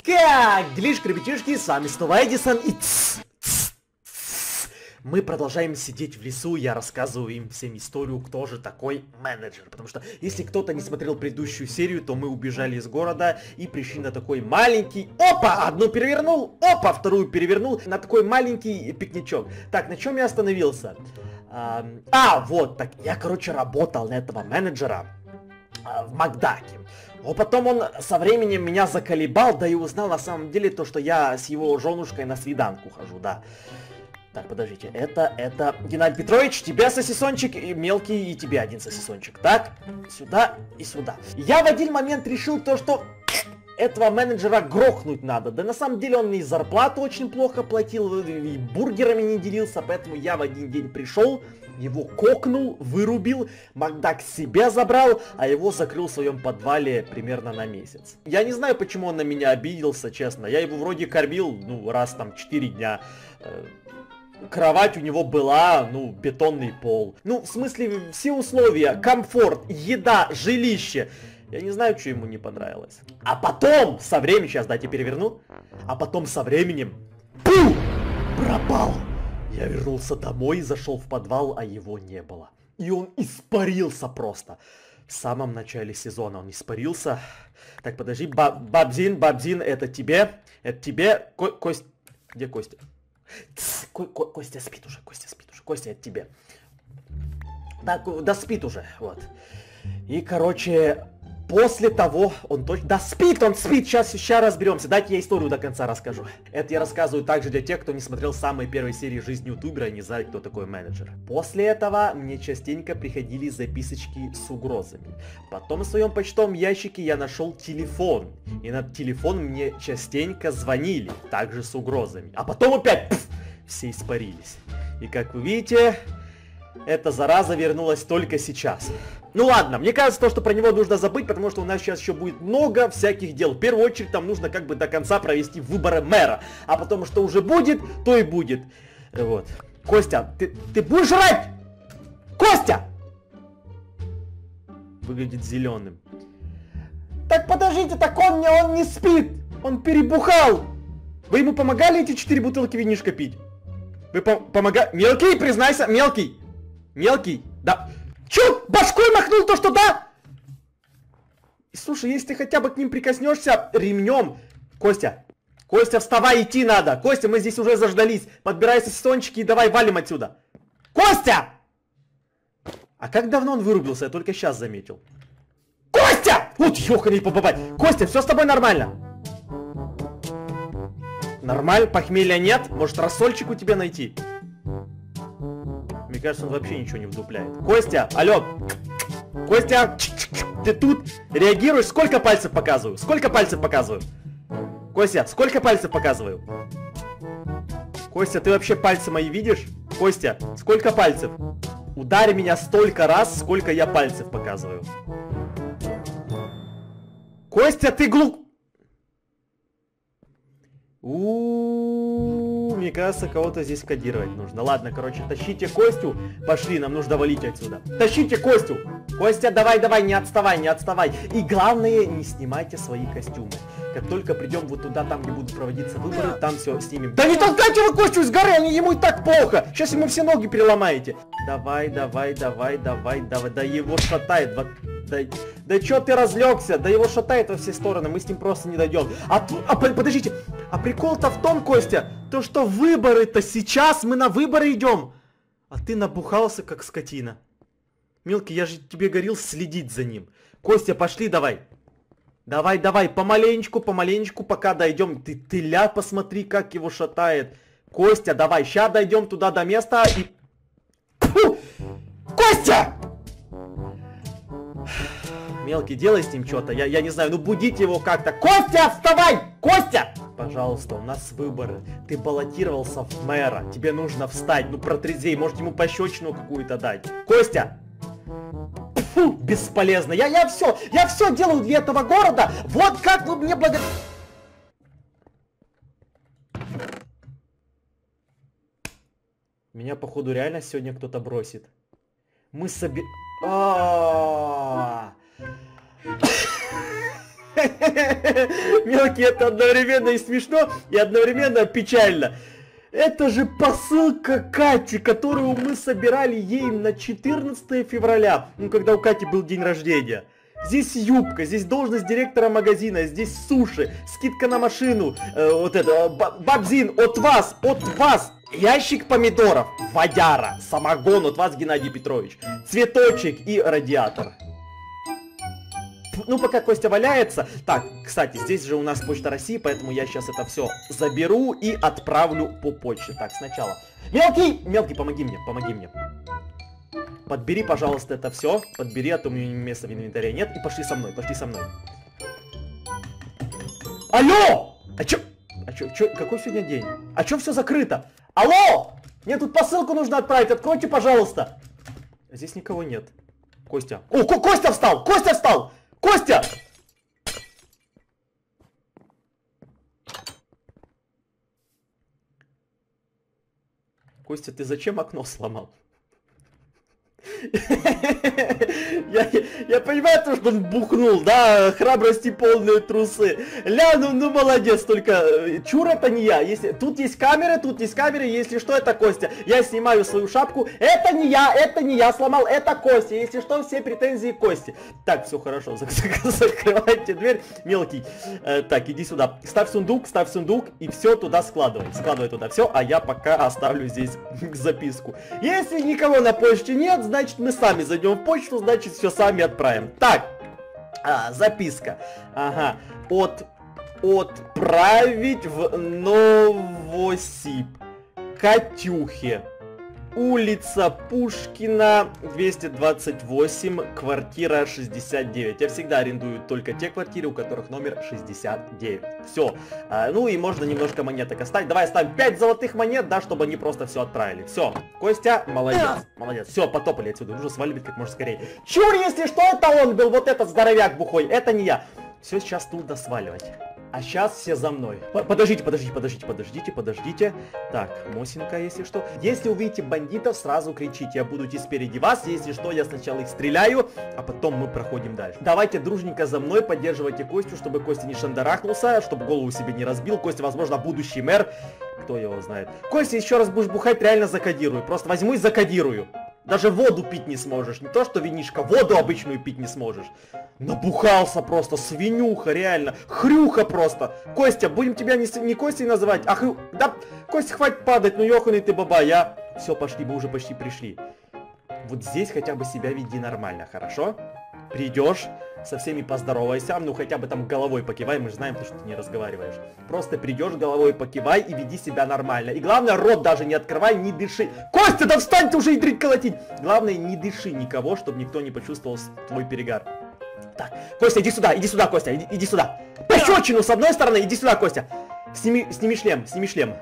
Как делишки, ребятишки, с вами снова Эдисон и мы продолжаем сидеть в лесу, я рассказываю им всем историю, кто же такой менеджер. Потому что, если кто-то не смотрел предыдущую серию, то мы убежали из города и пришли на такой маленький... Опа! Одну перевернул, опа! Вторую перевернул, на такой маленький пикничок. Так, на чем я остановился? Вот, так, я, короче, работал на этого менеджера в Макдаке. Но потом он со временем меня заколебал, да и узнал на самом деле то, что я с его женушкой на свиданку хожу, да. Так, подождите, это Геннадий Петрович, тебе сосисончик и мелкий, и тебе один сосисончик. Так, сюда и сюда. Я в один момент решил то, что этого менеджера грохнуть надо. Да на самом деле он и зарплату очень плохо платил, и бургерами не делился, поэтому я в один день пришел, его кокнул, вырубил, Макдак себе забрал, а его закрыл в своем подвале примерно на месяц. Я не знаю, почему он на меня обиделся, честно. Я его вроде кормил, раз там 4 дня. Кровать у него была, бетонный пол. В смысле, все условия, комфорт, еда, жилище. Я не знаю, что ему не понравилось. А потом, со временем, сейчас дайте переверну. А потом со временем, пропал. Я вернулся домой, зашел в подвал, а его не было. И он испарился просто. В самом начале сезона он испарился. Так, подожди, Бабзин, это тебе. Это тебе. Кость, где Костя? Костя спит уже, Костя, это тебе. Так, да спит уже, вот. И, короче, после того, он точно... Да спит, он спит, сейчас разберемся. Дайте я историю до конца расскажу. Это я рассказываю также для тех, кто не смотрел самые первые серии жизни ютубера и не знает, кто такой менеджер. После этого мне частенько приходили записочки с угрозами. Потом в своем почтовом ящике я нашел телефон. И на телефон мне частенько звонили, также с угрозами. А потом опять все испарились. И как вы видите, эта зараза вернулась только сейчас. Ладно, мне кажется, то, что про него нужно забыть, потому что у нас сейчас еще будет много всяких дел. В первую очередь, там нужно как бы до конца провести выборы мэра. А потом, что уже будет, то и будет. Вот. Костя, ты будешь жрать? Костя! Выглядит зеленым. Так подождите, так он не спит. Он перебухал. Вы ему помогали эти 4 бутылки винишка пить? Вы помогали? Мелкий, признайся, мелкий. Мелкий, да. Чё, башкой махнул то, что да? Слушай, если ты хотя бы к ним прикоснешься ремнем... Костя, вставай, идти надо. Костя, мы здесь уже заждались. Подбирай сосисончики и давай валим отсюда. Костя! А как давно он вырубился? Я только сейчас заметил. Костя! Вот ёханый побабай. Костя, все с тобой нормально? Нормально? Похмелья нет? Может, рассольчик у тебя найти? Мне кажется, он вообще ничего не вдупляет. Костя, алло! Костя, ты тут? Реагируешь? Сколько пальцев показываю? Сколько пальцев показываю? Костя, сколько пальцев показываю? Костя, ты вообще пальцы мои видишь? Костя, сколько пальцев? Ударь меня столько раз, сколько я пальцев показываю. Костя, ты мне кажется, кого-то здесь кодировать нужно. Ладно, короче, тащите Костю. Пошли, нам нужно валить отсюда. Тащите Костю. Костя, давай, не отставай. И главное, не снимайте свои костюмы. Как только придем вот туда, там, где будут проводиться выборы, там все снимем. Да не толкайте вы Костю с горы, ему и так плохо. Сейчас ему все ноги переломаете. Давай. Да его шатает. Да чё ты разлегся? Да его шатает во все стороны, мы с ним просто не дойдем. Подождите, а прикол-то в том, Костя, то что выборы-то сейчас, мы на выборы идем. А ты набухался, как скотина. Мелкий, я же тебе говорил следить за ним. Костя, пошли давай. Давай, помаленечку, пока дойдем. Ты посмотри, как его шатает. Костя, давай, сейчас дойдем туда до места и... Фу! Костя! Мелкий, делай с ним что-то, я не знаю, будите его как-то. Костя, вставай! Костя! Пожалуйста, у нас выборы. Ты баллотировался в мэра, тебе нужно встать, протрезвей, может ему пощечину какую-то дать. Костя! Фу, бесполезно, я все делаю для этого города, вот как вы мне Меня, походу, реально сегодня кто-то бросит. Мы Мелкий, это одновременно и смешно, и одновременно печально. Это же посылка Кати, которую мы собирали ей на 14 февраля, ну, когда у Кати был день рождения. Здесь юбка, здесь должность директора магазина, здесь суши, скидка на машину, вот это, бабзин, от вас, ящик помидоров, водяра, самогон от вас, Геннадий Петрович, цветочек и радиатор. Ну, пока Костя валяется. Так, кстати, здесь же у нас Почта России, поэтому я сейчас это все заберу и отправлю по почте. Так, сначала. Мелкий, помоги мне. Подбери, пожалуйста, это все. Подбери, а то у меня места в инвентаре нет. И пошли со мной. Алло! А чё, какой сегодня день? А чё все закрыто? Алло! Мне тут посылку нужно отправить, откройте, пожалуйста. Здесь никого нет. Костя. О, Костя встал! Костя! Костя, ты зачем окно сломал? Я понимаю то, что он бухнул, да, храбрости полные трусы. Ля, ну молодец, только чур это не я. Тут есть камеры, если что, это Костя. Я снимаю свою шапку. Это не я сломал, это Костя. Если что, все претензии Кости. Так, все хорошо, закрывайте дверь, мелкий. Так, иди сюда. Ставь сундук и все туда складывай. Складывай туда все, а я пока оставлю здесь записку. Если никого на почте нет, значит мы сами зайдем в почту, значит все сами отправим. Так, записка. Ага, отправить в Новосиб. Катюхе. Улица Пушкина, 228, квартира 69. Я всегда арендую только те квартиры, у которых номер 69. Все. Ну и можно немножко монеток оставить. Давай оставим 5 золотых монет, да, чтобы они просто все отправили. Все. Костя, молодец. Все, потопали отсюда. Нужно сваливать как можно скорее. Чур, если что, это он был, вот этот здоровяк бухой. Это не я. Все, сейчас туда сваливать. А сейчас все за мной. Подождите. Так, Мосинка, если что. Если увидите бандитов, сразу кричите. Я буду идти спереди вас. Если что, я сначала их стреляю, а потом мы проходим дальше. Давайте дружненько за мной, поддерживайте Костю, чтобы Костя не шандарахнулся, чтобы голову себе не разбил. Костя, возможно, будущий мэр. Кто его знает. Костя, еще раз будешь бухать, реально закодирую. Просто возьму и закодирую. Даже воду пить не сможешь. Не то, что винишко, воду обычную пить не сможешь. Набухался просто, свинюха, реально. Хрюха просто. Костя, будем тебя не Костей называть, а Хрю... Да, Костя, хватит падать, ну ёханый ты баба, я... Все, пошли, мы уже почти пришли. Вот здесь хотя бы себя веди нормально, хорошо? Придешь, со всеми поздоровайся, ну хотя бы там головой покивай, мы же знаем, что ты не разговариваешь. Просто придешь, головой покивай и веди себя нормально. И главное, рот даже не открывай, не дыши. Костя, да встань ты уже и дрить колотить! Главное, не дыши никого, чтобы никто не почувствовал твой перегар. Так, Костя, иди сюда, Костя, иди сюда. Пощечину с одной стороны, иди сюда, Костя. Сними шлем.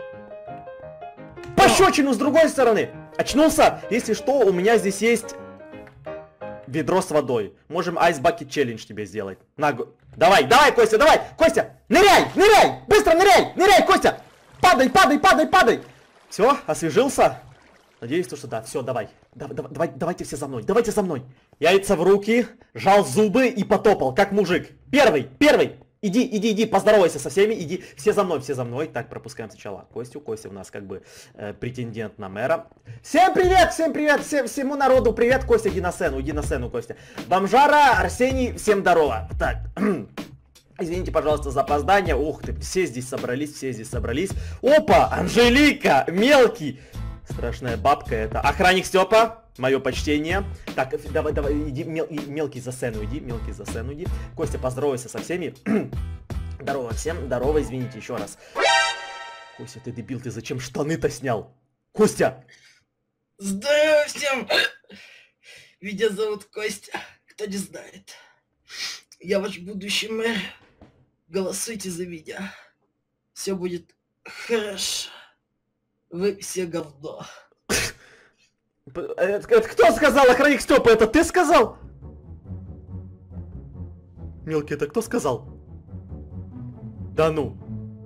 Пощечину с другой стороны. Очнулся? Если что, у меня здесь есть... ведро с водой. Можем Ice Bucket Challenge тебе сделать. Давай, Костя, давай! Костя, ныряй! Быстро ныряй, Костя! Падай! Все, освежился? Надеюсь, что да. Все, давайте все за мной. Яйца в руки, жал зубы и потопал, как мужик. Первый! Иди, поздоровайся со всеми, иди, все за мной. Так, пропускаем сначала Костю. Костя у нас как бы претендент на мэра. Всем привет, всему народу привет, Костя, иди на сцену, Костя. Бомжара, Арсений, всем здорово. Так, извините, пожалуйста, за опоздание. Ух ты, все здесь собрались. Опа, Анжелика, мелкий. Страшная бабка это. Охранник Степа. Мое почтение. Так, давай, иди, мелкий за сцену иди. Костя, поздоровайся со всеми. Здорово всем, извините еще раз. Костя, ты дебил, ты зачем штаны-то снял? Костя! Здорово всем! Меня зовут Костя, кто не знает. Я ваш будущий мэр. Голосуйте за меня. Все будет хорошо. Вы все говно. Это кто сказал, охранник Степа? Это ты сказал? Мелкий, это кто сказал? Да ну.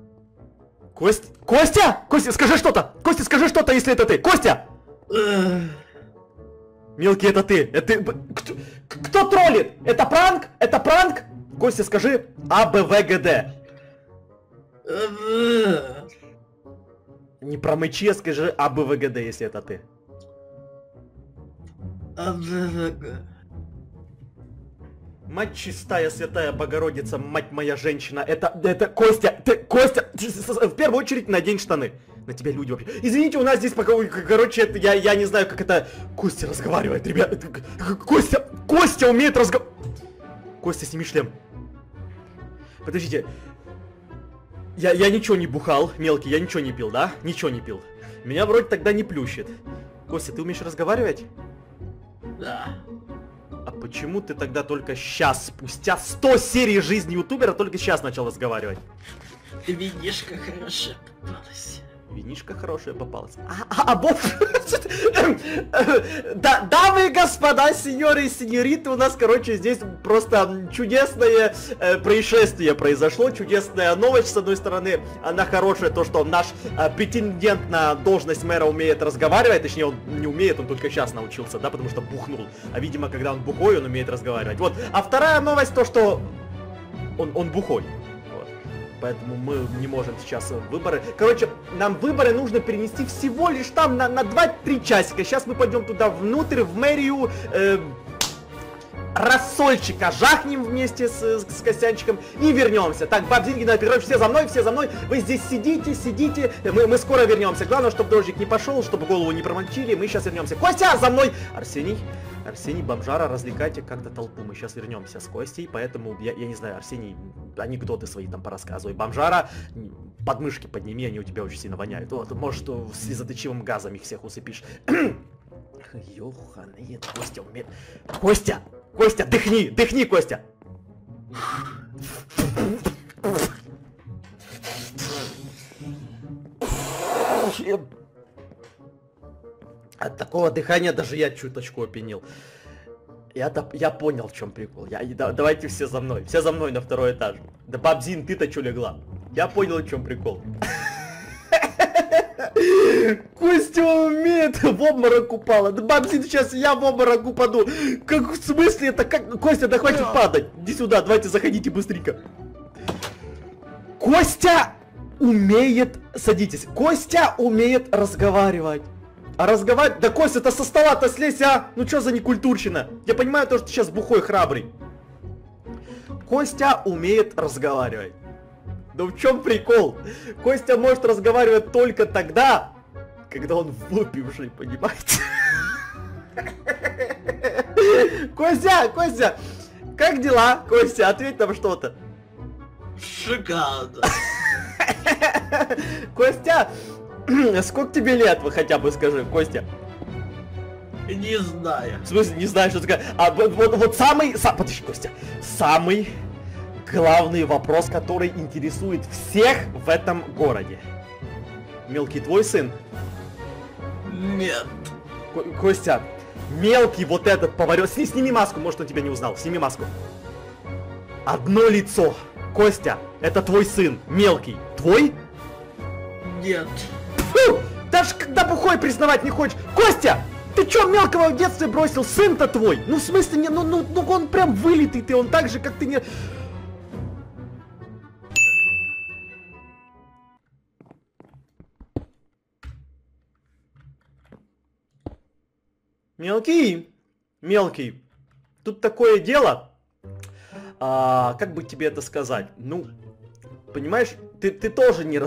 Костя, скажи что-то! Если это ты! Костя! Мелкий, это ты! Кто троллит? Это пранк? Костя, скажи АБВГД. Не промычи, скажи АБВГД, если это ты. Мать чистая, святая Богородица, мать моя женщина, это Костя, Костя, в первую очередь надень штаны. На тебя люди вообще. Извините, у нас здесь пока, короче, это, я не знаю, как это... Костя разговаривает, ребят. Костя умеет разговаривать. Костя, сними шлем. Подождите. Я ничего не бухал, мелкий, я ничего не пил, да? Ничего не пил. Меня вроде тогда не плющит. Костя, ты умеешь разговаривать? Да. А почему ты тогда только сейчас, спустя 100 серий жизни ютубера, только сейчас начал разговаривать? Ты видишь, как хорошо попалась. Винишка хорошая попалась. Дамы и господа, сеньоры и сеньориты, у нас, короче, здесь просто чудесное происшествие произошло. Чудесная новость, с одной стороны, она хорошая, то, что наш претендент на должность мэра умеет разговаривать. Точнее, он не умеет, он только сейчас научился, да, потому что бухнул. А, видимо, когда он бухой, он умеет разговаривать. Вот. А вторая новость, то, что он бухой. Поэтому мы не можем сейчас выборы. Короче, нам выборы нужно перенести всего лишь там на 2-3 часика. Сейчас мы пойдем туда внутрь, в мэрию. Рассольчика жахнем вместе с Костянчиком и вернемся. Так, Бабзин, Геннадий Петрович, все за мной. Вы здесь сидите. Мы скоро вернемся. Главное, чтобы дождик не пошел, чтобы голову не промочили. Мы сейчас вернемся. Костя, за мной! Арсений, бомжара, развлекайте как-то толпу. Мы сейчас вернемся с Костей, поэтому, я не знаю, Арсений, анекдоты свои там порассказывай. Бомжара, подмышки подними, они у тебя очень сильно воняют. Вот, может, слезоточивым газом их всех усыпишь. Ёханый, Костя умеет... Костя, дыхни, Костя! От такого дыхания даже я чуточку опьянел. Я понял, в чем прикол. Давайте все за мной на второй этаж. Да, Бабзин, ты-то чё легла? Я понял, в чем прикол. Костя умеет, в обморок упала. Да, Бабзин, сейчас я в обморок упаду. Как, в смысле это? Как? Костя, да хватит падать. Иди сюда, давайте заходите быстренько. Костя умеет... Садитесь. Костя умеет разговаривать. А разговаривать... Да, Костя, это со стола-то слезь, а! Ну чё за некультурщина? Я понимаю то, что ты сейчас бухой храбрый. Костя умеет разговаривать. Да в чем прикол? Костя может разговаривать только тогда, когда он выпивший, понимаете? Костя! Как дела? Костя, ответь нам что-то. Шикарно. Костя, сколько тебе лет, вы хотя бы скажи, Костя? Не знаю. В смысле, не знаю, что сказать. А вот подожди, Костя. Самый главный вопрос, который интересует всех в этом городе. Мелкий твой сын? Нет. Костя, мелкий вот этот поварёт. Сними маску, может он тебя не узнал. Сними маску. Одно лицо. Костя, это твой сын, мелкий. Твой? Нет. Фу! Даже когда бухой признавать не хочешь. Костя! Ты чё мелкого в детстве бросил? Сын-то твой! Ну в смысле, не, ну он прям вылитый ты, он так же, как ты не... Мелкий, тут такое дело, как бы тебе это сказать, ну, понимаешь, ты тоже не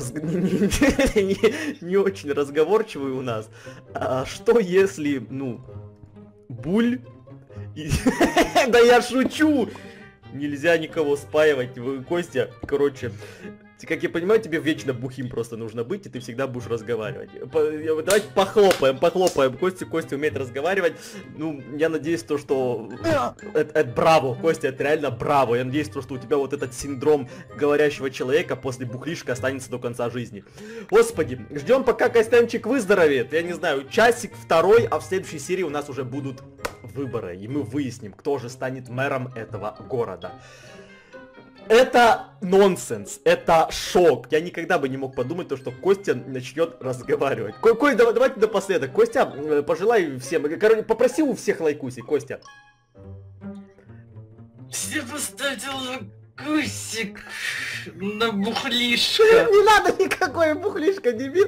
очень разговорчивый у нас, что если, ну, Буль, да я шучу, нельзя никого спаивать, Костя, короче... Как я понимаю, тебе вечно бухим просто нужно быть, и ты всегда будешь разговаривать. Давайте похлопаем. Костя умеет разговаривать. Ну, я надеюсь, что это браво, Костя, это реально браво. Я надеюсь, что у тебя вот этот синдром говорящего человека после бухлишка останется до конца жизни. Господи, ждем, пока Костянчик выздоровеет. Я не знаю, часик второй, а в следующей серии у нас уже будут выборы, и мы выясним, кто же станет мэром этого города. Это нонсенс, это шок. Я никогда бы не мог подумать, что Костя начнет разговаривать. Давайте напоследок. Костя, пожелай всем, короче, попроси у всех лайкуси, Костя. Все поставьте Кусик, на бухлишко. Не надо никакой бухлишка, дебил.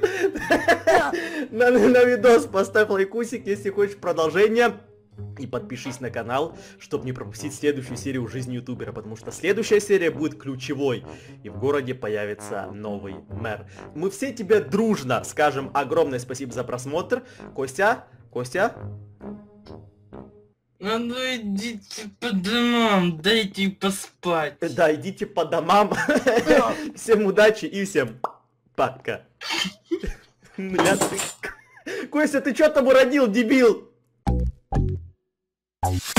На видос поставь лайкусик, если хочешь продолжение. И подпишись на канал, чтобы не пропустить следующую серию жизни ютубера, потому что следующая серия будет ключевой, и в городе появится новый мэр. Мы все тебе дружно скажем огромное спасибо за просмотр. Костя? А ну идите по домам, дайте поспать. Да, идите по домам. Всем удачи и всем пока. Костя, ты что там уродил, дебил?